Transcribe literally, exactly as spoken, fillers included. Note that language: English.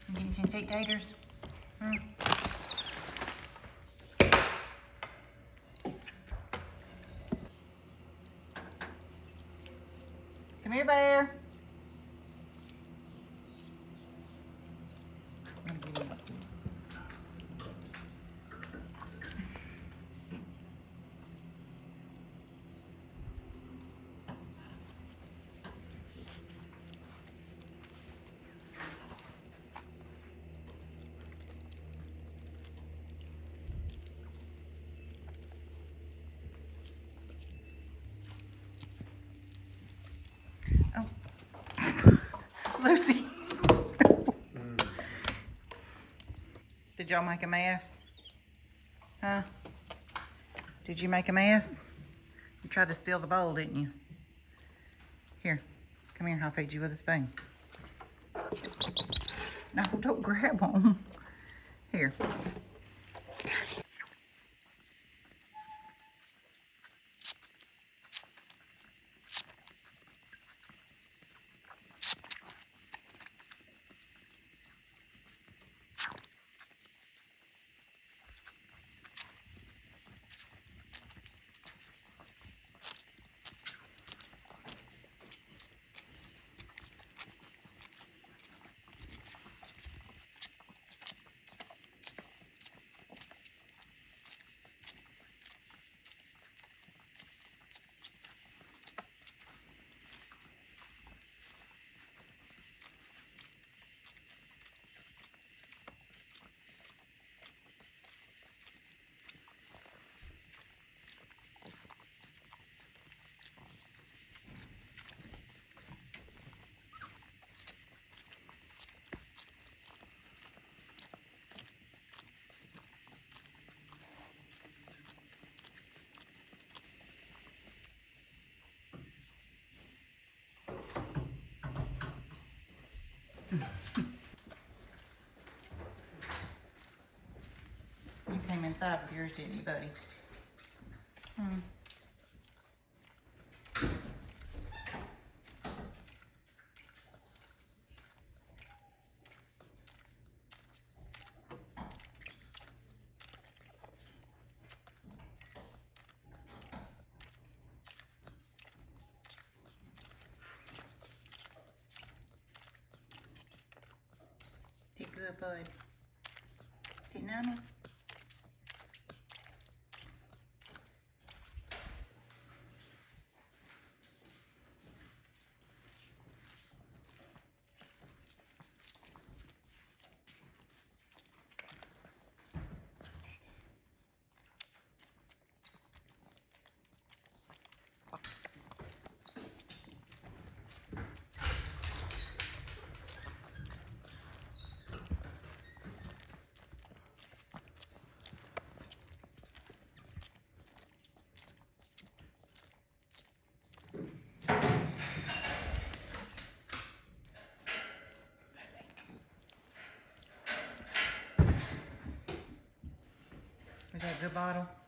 You getting some steak taters? Hmm. Come here, bear. Oh, Lucy. Did y'all make a mess? Huh? Did you make a mess? You tried to steal the bowl, didn't you? Here, come here, I'll feed you with a spoon. No, don't grab them. Here. You came inside with yours, didn't you, buddy? Hmm. Did good, bud. Did nummy? Is that a good bottle?